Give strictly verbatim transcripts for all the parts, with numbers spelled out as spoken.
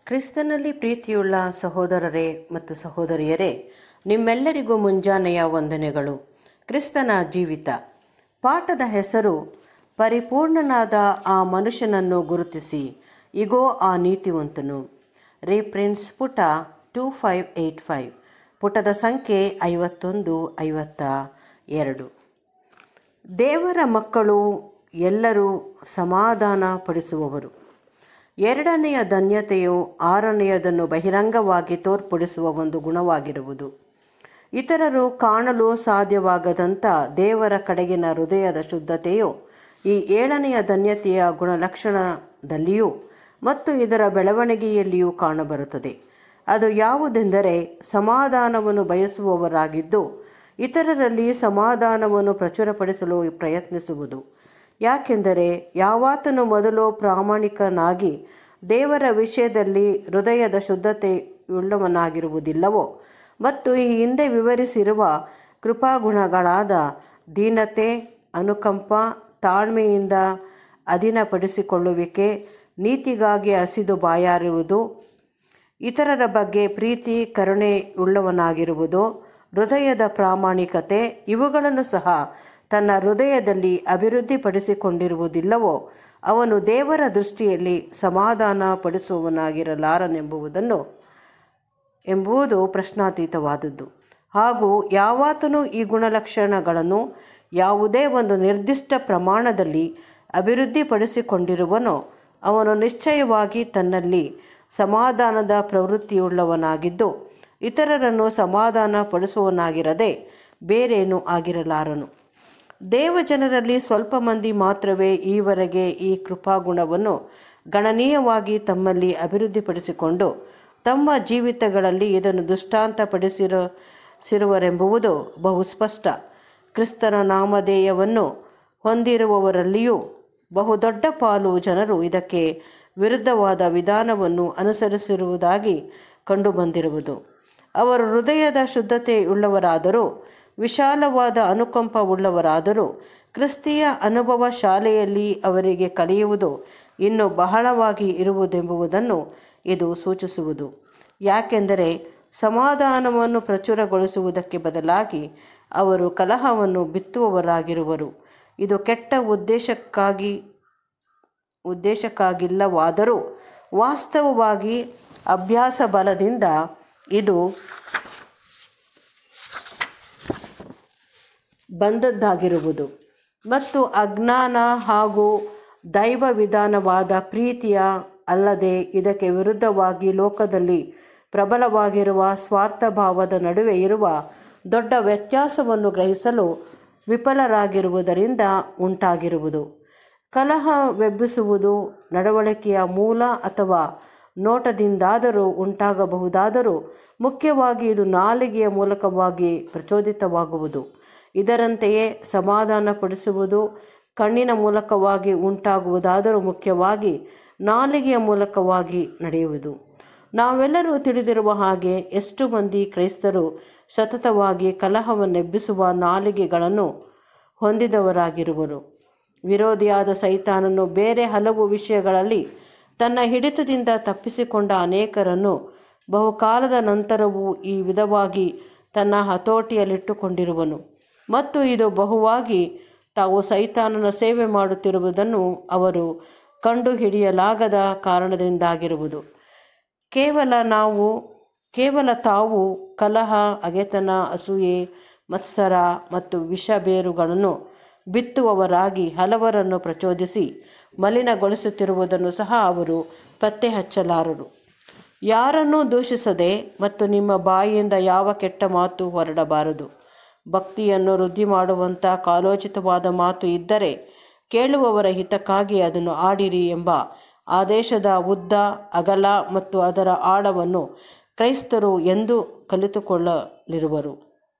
ಕ್ರಿಸ್ತನಲ್ಲಿ ಪ್ರೀತಿಯುಳ್ಳ ಸಹೋದರರೇ ಮತ್ತು ಸಹೋದರಿಯರೇ, ನಿಮ್ಮೆಲ್ಲರಿಗೂ ಮುಂಜಾನೆಯ ವಂದನೆಗಳು. ಕ್ರಿಸ್ತನ ಜೀವಿತ ಪಾಠದ ಹೆಸರು ಪರಿಪೂರ್ಣನಾದ ಆ ಮನುಷ್ಯನನ್ನು ಗುರುತಿಸಿ, ಇಗೋ ಆ ನೀತಿವಂತನು. ರೀಪ್ರಿನ್ಸ್ ಪುಟ ಟೂ ಫೈವ್ ಏಯ್ಟ್ ಫೈವ್, ಪುಟದ ಸಂಖ್ಯೆ ಐವತ್ತೊಂದು ಐವತ್ತ ಎರಡು. ದೇವರ ಮಕ್ಕಳು ಎಲ್ಲರೂ ಸಮಾಧಾನ ಪಡಿಸುವವರು. ಎರಡನೆಯ ಧನ್ಯತೆಯು ಆರನೆಯದನ್ನು ಬಹಿರಂಗವಾಗಿ ತೋರ್ಪಡಿಸುವ ಒಂದು ಗುಣವಾಗಿರುವುದು. ಇತರರು ಕಾಣಲು ಸಾಧ್ಯವಾಗದಂಥ ದೇವರ ಕಡೆಗಿನ ಹೃದಯದ ಶುದ್ಧತೆಯು ಈ ಏಳನೆಯ ಧನ್ಯತೆಯ ಗುಣಲಕ್ಷಣದಲ್ಲಿಯೂ ಮತ್ತು ಇದರ ಬೆಳವಣಿಗೆಯಲ್ಲಿಯೂ ಕಾಣಬರುತ್ತದೆ. ಅದು ಯಾವುದೆಂದರೆ ಸಮಾಧಾನವನ್ನು ಬಯಸುವವರಾಗಿದ್ದು ಇತರರಲ್ಲಿ ಸಮಾಧಾನವನ್ನು ಪ್ರಚುರಪಡಿಸಲು ಪ್ರಯತ್ನಿಸುವುದು. ಯಾಕೆಂದರೆ ಯಾವಾತನು ಮೊದಲು ಪ್ರಾಮಾಣಿಕನಾಗಿ ದೇವರ ವಿಷಯದಲ್ಲಿ ಹೃದಯದ ಶುದ್ಧತೆಯುಳ್ಳವನಾಗಿರುವುದಿಲ್ಲವೋ ಮತ್ತು ಈ ಹಿಂದೆ ವಿವರಿಸಿರುವ ಕೃಪಾಗುಣಗಳಾದ ದೀನತೆ, ಅನುಕಂಪ, ತಾಳ್ಮೆಯಿಂದ ಅಧೀನಪಡಿಸಿಕೊಳ್ಳುವಿಕೆ, ನೀತಿಗಾಗಿ ಹಸಿದು ಬಾಯಾರುವುದು, ಇತರರ ಬಗ್ಗೆ ಪ್ರೀತಿ ಕರುಣೆಯುಳ್ಳವನಾಗಿರುವುದು, ಹೃದಯದ ಪ್ರಾಮಾಣಿಕತೆ ಇವುಗಳನ್ನು ಸಹ ತನ್ನ ಹೃದಯದಲ್ಲಿ ಅಭಿವೃದ್ಧಿಪಡಿಸಿಕೊಂಡಿರುವುದಿಲ್ಲವೋ ಅವನು ದೇವರ ದೃಷ್ಟಿಯಲ್ಲಿ ಸಮಾಧಾನ ಪಡಿಸುವವನಾಗಿರಲಾರನೆಂಬುದನ್ನು ಎಂಬುದು ಪ್ರಶ್ನಾತೀತವಾದದ್ದು. ಹಾಗೂ ಯಾವಾತನು ಈ ಗುಣಲಕ್ಷಣಗಳನ್ನು ಯಾವುದೇ ಒಂದು ನಿರ್ದಿಷ್ಟ ಪ್ರಮಾಣದಲ್ಲಿ ಅಭಿವೃದ್ಧಿಪಡಿಸಿಕೊಂಡಿರುವನೋ ಅವನು ನಿಶ್ಚಯವಾಗಿ ತನ್ನಲ್ಲಿ ಸಮಾಧಾನದ ಪ್ರವೃತ್ತಿಯುಳ್ಳವನಾಗಿದ್ದು ಇತರರನ್ನು ಸಮಾಧಾನ ಪಡಿಸುವವನಾಗಿರದೆ ಬೇರೇನೂ ಆಗಿರಲಾರನು. ದೇವಜನರಲ್ಲಿ ಸ್ವಲ್ಪ ಮಂದಿ ಮಾತ್ರವೇ ಈವರೆಗೆ ಈ ಕೃಪಾಗುಣವನ್ನು ಗಣನೀಯವಾಗಿ ತಮ್ಮಲ್ಲಿ ಅಭಿವೃದ್ಧಿಪಡಿಸಿಕೊಂಡು ತಮ್ಮ ಜೀವಿತಗಳಲ್ಲಿ ಇದನ್ನು ದೃಷ್ಟಾಂತಪಡಿಸಿರ ಸಿರುವರೆಂಬುದು ಬಹುಸ್ಪಷ್ಟ. ಕ್ರಿಸ್ತನ ನಾಮಧೇಯವನ್ನು ಹೊಂದಿರುವವರಲ್ಲಿಯೂ ಬಹುದೊಡ್ಡ ಪಾಲು ಜನರು ಇದಕ್ಕೆ ವಿರುದ್ಧವಾದ ವಿಧಾನವನ್ನು ಅನುಸರಿಸಿರುವುದಾಗಿ ಕಂಡುಬಂದಿರುವುದು. ಅವರು ಹೃದಯದ ಶುದ್ಧತೆಯುಳ್ಳವರಾದರೂ ವಿಶಾಲವಾದ ಅನುಕಂಪವುಳ್ಳವರಾದರೂ ಕ್ರಿಸ್ತಿಯ ಅನುಭವ ಶಾಲೆಯಲ್ಲಿ ಅವರಿಗೆ ಕಲಿಯುವುದು ಇನ್ನೂ ಬಹಳವಾಗಿ ಇರುವುದೆಂಬುದನ್ನು ಇದು ಸೂಚಿಸುವುದು. ಯಾಕೆಂದರೆ ಸಮಾಧಾನವನ್ನು ಪ್ರಚುರಗೊಳಿಸುವುದಕ್ಕೆ ಬದಲಾಗಿ ಅವರು ಕಲಹವನ್ನು ಬಿತ್ತುವವರಾಗಿರುವರು. ಇದು ಕೆಟ್ಟ ಉದ್ದೇಶಕ್ಕಾಗಿ ಉದ್ದೇಶಕ್ಕಾಗಿಲ್ಲವಾದರೂ ವಾಸ್ತವವಾಗಿ ಅಭ್ಯಾಸ ಬಲದಿಂದ ಇದು ಬಂದದ್ದಾಗಿರುವುದು ಮತ್ತು ಅಜ್ಞಾನ ಹಾಗೂ ದೈವ ವಿಧಾನವಾದ ಪ್ರೀತಿಯ ಅಲ್ಲದೆ ಇದಕ್ಕೆ ವಿರುದ್ಧವಾಗಿ ಲೋಕದಲ್ಲಿ ಪ್ರಬಲವಾಗಿರುವ ಸ್ವಾರ್ಥಭಾವದ ನಡುವೆ ಇರುವ ದೊಡ್ಡ ವ್ಯತ್ಯಾಸವನ್ನು ಗ್ರಹಿಸಲು ವಿಫಲರಾಗಿರುವುದರಿಂದ ಉಂಟಾಗಿರುವುದು. ಕಲಹವೆಬ್ಬಿಸುವುದು ನಡವಳಿಕೆಯ ಮೂಲ ಅಥವಾ ನೋಟದಿಂದಾದರೂ ಉಂಟಾಗಬಹುದಾದರೂ ಮುಖ್ಯವಾಗಿ ಇದು ನಾಲಿಗೆಯ ಮೂಲಕವಾಗಿ ಪ್ರಚೋದಿತವಾಗುವುದು. ಇದರಂತೆಯೇ ಸಮಾಧಾನಪಡಿಸುವುದು ಕಣ್ಣಿನ ಮೂಲಕವಾಗಿ ಉಂಟಾಗುವುದಾದರೂ ಮುಖ್ಯವಾಗಿ ನಾಲಿಗೆಯ ಮೂಲಕವಾಗಿ ನಡೆಯುವುದು. ನಾವೆಲ್ಲರೂ ತಿಳಿದಿರುವ ಹಾಗೆ ಎಷ್ಟು ಮಂದಿ ಕ್ರೈಸ್ತರು ಸತತವಾಗಿ ಕಲಹವನ್ನೆಬ್ಬಿಸುವ ನಾಲಿಗೆಗಳನ್ನು ಹೊಂದಿದವರಾಗಿರುವರು. ವಿರೋಧಿಯಾದ ಸೈತಾನನು ಬೇರೆ ಹಲವು ವಿಷಯಗಳಲ್ಲಿ ತನ್ನ ಹಿಡಿತದಿಂದ ತಪ್ಪಿಸಿಕೊಂಡ ಅನೇಕರನ್ನು ಬಹುಕಾಲದ ನಂತರವೂ ಈ ವಿಧವಾಗಿ ತನ್ನ ಹತೋಟಿಯಲ್ಲಿಟ್ಟುಕೊಂಡಿರುವನು ಮತ್ತು ಇದು ಬಹುವಾಗಿ ತಾವು ಸೈತಾನನ ಸೇವೆ ಮಾಡುತ್ತಿರುವುದನ್ನು ಅವರು ಕಂಡುಹಿಡಿಯಲಾಗದ ಕಾರಣದಿಂದಾಗಿರುವುದು. ಕೇವಲ ನಾವು ಕೇವಲ ತಾವು ಕಲಹ, ಹಗೆತನ, ಅಸೂಯೆ, ಮತ್ಸರ ಮತ್ತು ವಿಷಬೇರುಗಳನ್ನು ಬಿತ್ತುವವರಾಗಿ ಹಲವರನ್ನು ಪ್ರಚೋದಿಸಿ ಮಲಿನಗೊಳಿಸುತ್ತಿರುವುದನ್ನು ಸಹ ಅವರು ಪತ್ತೆ ಹಚ್ಚಲಾರರು. ಯಾರನ್ನೂ ದೂಷಿಸದೆ ಮತ್ತು ನಿಮ್ಮ ಬಾಯಿಯಿಂದ ಯಾವ ಕೆಟ್ಟ ಮಾತು ಹೊರಡಬಾರದು. ಭಕ್ತಿಯನ್ನು ವೃದ್ಧಿ ಮಾಡುವಂಥ ಕಾಲೋಚಿತವಾದ ಮಾತು ಇದ್ದರೆ ಕೇಳುವವರ ಹಿತಕ್ಕಾಗಿ ಅದನ್ನು ಆಡಿರಿ ಎಂಬ ಆದೇಶದ ಉದ್ದ, ಅಗಲ ಮತ್ತು ಅದರ ಆಳವನ್ನು ಕ್ರೈಸ್ತರು ಎಂದೂ ಕಲಿತುಕೊಳ್ಳಲಿರುವರು.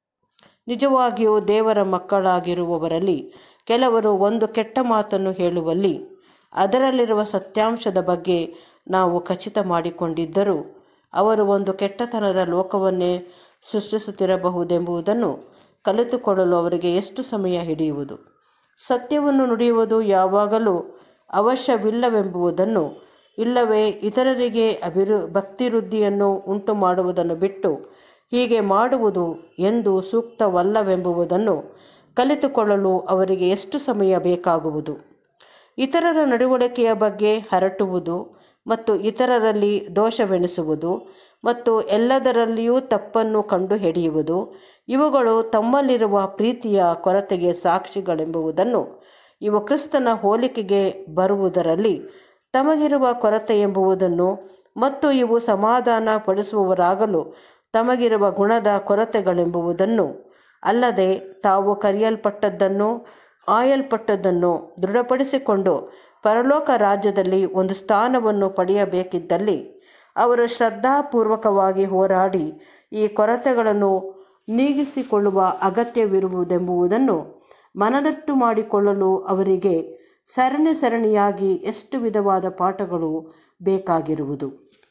ನಿಜವಾಗಿಯೂ ದೇವರ ಮಕ್ಕಳಾಗಿರುವವರಲ್ಲಿ ಕೆಲವರು ಒಂದು ಕೆಟ್ಟ ಮಾತನ್ನು ಹೇಳುವಲ್ಲಿ ಅದರಲ್ಲಿರುವ ಸತ್ಯಾಂಶದ ಬಗ್ಗೆ ನಾವು ಖಚಿತ ಮಾಡಿಕೊಂಡಿದ್ದರೂ ಅವರು ಒಂದು ಕೆಟ್ಟತನದ ಲೋಕವನ್ನೇ ಸೃಷ್ಟಿಸುತ್ತಿರಬಹುದೆಂಬುದನ್ನು ಕಲಿತುಕೊಳ್ಳಲು ಅವರಿಗೆ ಎಷ್ಟು ಸಮಯ ಹಿಡಿಯುವುದು. ಸತ್ಯವನ್ನು ನುಡಿಯುವುದು ಯಾವಾಗಲೂ ಅವಶ್ಯವಿಲ್ಲವೆಂಬುದನ್ನು ಇಲ್ಲವೇ ಇತರರಿಗೆ ಅಭಿವೃ ಭಕ್ತಿವೃದ್ಧಿಯನ್ನು ಉಂಟು ಮಾಡುವುದನ್ನು ಬಿಟ್ಟು ಹೀಗೆ ಮಾಡುವುದು ಎಂದು ಸೂಕ್ತವಲ್ಲವೆಂಬುದನ್ನು ಕಲಿತುಕೊಳ್ಳಲು ಅವರಿಗೆ ಎಷ್ಟು ಸಮಯ ಬೇಕಾಗುವುದು? ಇತರರ ನಡವಳಿಕೆಯ ಬಗ್ಗೆ ಹರಟುವುದು ಮತ್ತು ಇತರರಲ್ಲಿ ದೋಷವೆಣಿಸುವುದು ಮತ್ತು ಎಲ್ಲದರಲ್ಲಿಯೂ ತಪ್ಪನ್ನು ಕಂಡುಹಿಡಿಯುವುದು ಇವುಗಳು ತಮ್ಮಲ್ಲಿರುವ ಪ್ರೀತಿಯ ಕೊರತೆಗೆ ಸಾಕ್ಷಿಗಳೆಂಬುದನ್ನು, ಇವು ಕ್ರಿಸ್ತನ ಹೋಲಿಕೆಗೆ ಬರುವುದರಲ್ಲಿ ತಮಗಿರುವ ಕೊರತೆ ಎಂಬುದನ್ನು ಮತ್ತು ಇವು ಸಮಾಧಾನ ಪಡಿಸುವವರಾಗಲು ತಮಗಿರುವ ಗುಣದ ಕೊರತೆಗಳೆಂಬುದನ್ನು, ಅಲ್ಲದೆ ತಾವು ಕರೆಯಲ್ಪಟ್ಟದ್ದನ್ನು ಆಯಲ್ಪಟ್ಟದ್ದನ್ನು ದೃಢಪಡಿಸಿಕೊಂಡು ಪರಲೋಕ ರಾಜ್ಯದಲ್ಲಿ ಒಂದು ಸ್ಥಾನವನ್ನು ಪಡೆಯಬೇಕಿದ್ದಲ್ಲಿ ಅವರು ಶ್ರದ್ಧಾಪೂರ್ವಕವಾಗಿ ಹೋರಾಡಿ ಈ ಕೊರತೆಗಳನ್ನು ನೀಗಿಸಿಕೊಳ್ಳುವ ಅಗತ್ಯವಿರುವುದೆಂಬುದನ್ನು ಮನದಟ್ಟು ಮಾಡಿಕೊಳ್ಳಲು ಅವರಿಗೆ ಸರಣಿ ಸರಣಿಯಾಗಿ ಎಷ್ಟು ವಿಧವಾದ ಪಾಠಗಳು ಬೇಕಾಗಿರುವುದು.